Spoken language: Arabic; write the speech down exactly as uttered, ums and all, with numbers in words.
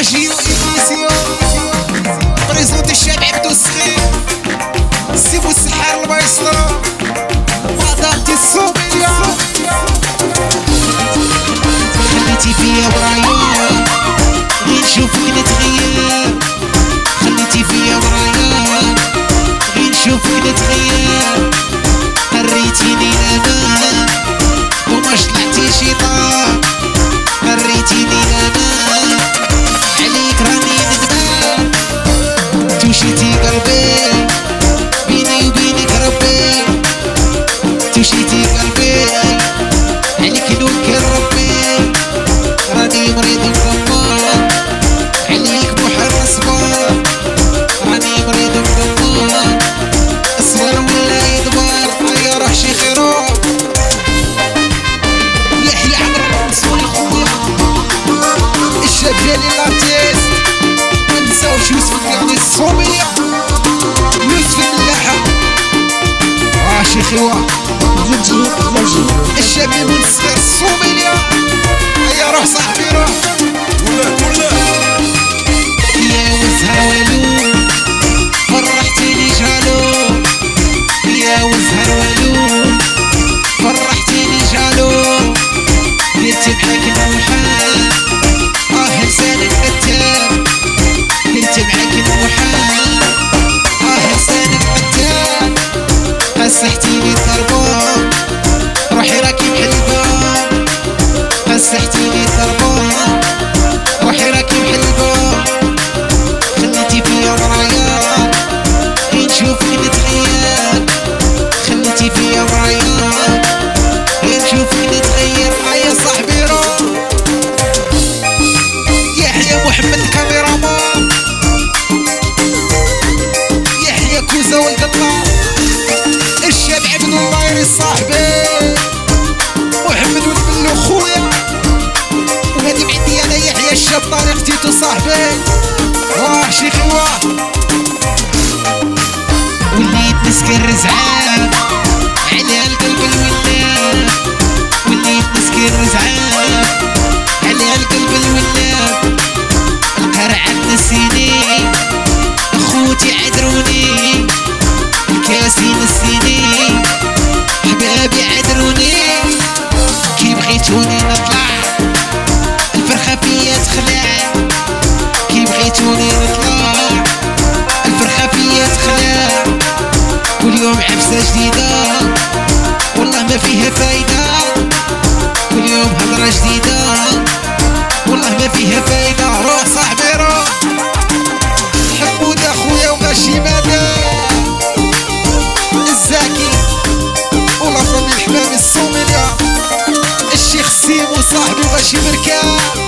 جيو إيماسيو بريزونت الشاب عبدو السخير سيبو السحار المايسترو فضلتي الصومية خليتي فيا ورايا غير نشوفك نتغير خليتي فيا ورايا غير نشوفك نتغير هريتيني الأمان وماش طلعتي شيطان هريتيني الأمان عليك راني ندمان توشيتي قلبي بيني وبينك ربي توشيتي قلبي عليك نوكل ربي راني مريض مغمار عليك بحر صبار راني مريض مغمار اصبر ولا يدبر هيا روح شي خيرو يحيى عمر صوني خويا الشاب ديالي لارتيست منساوش يوسف يعني الصومية يوسف الملاحة اه شي خيوة دي جي الشاب المنصغر الصومية هيا روح صاحبي روح ولا ولا يا وزهر والو فرحتيني جالو يا وزهر والو فرحتيني جالو درتي معاك المحال اه لسانك قتال درتي معاك المحال اه لسانك قتال مسحتيني الضربان روحي راكي بحلبان مسحتيني الضربان روحي راكي بحلبان خليتي فيا ورايا غير نشوفك نتغير خليتي فيا ورايا غير نشوفك نتغير يا صاحبي روح يحيى محمد الكاميرامان يحيى كوزا ولد الله الشاب عبد الله يا صاحبي محمد ولد بلو خويا وهادي بعندي انا يحيى الشاب طارق تيتو صاحبي واه شي خواه وليت نسكر رزعان على القلب الولاب وليت نسكر رزعان على القلب الولاب القرعة نسيني اخوتي عذروني الكاسي نسيني حبابي عذروني كي بغيتوني نطلع الفرخة فيا تخلع كي بغيتوني نطلع الفرخة فيا تخلع كل يوم عفسة جديدة والله ما فيها فايدة كل يوم هضرة جديدة والله ما فيها فايدة روح صاحبي روح حمود اخويا وماشي مدى الزاكي ولا فمي الحمام الصومية الشيخ سيمو صاحبي وماشي بركان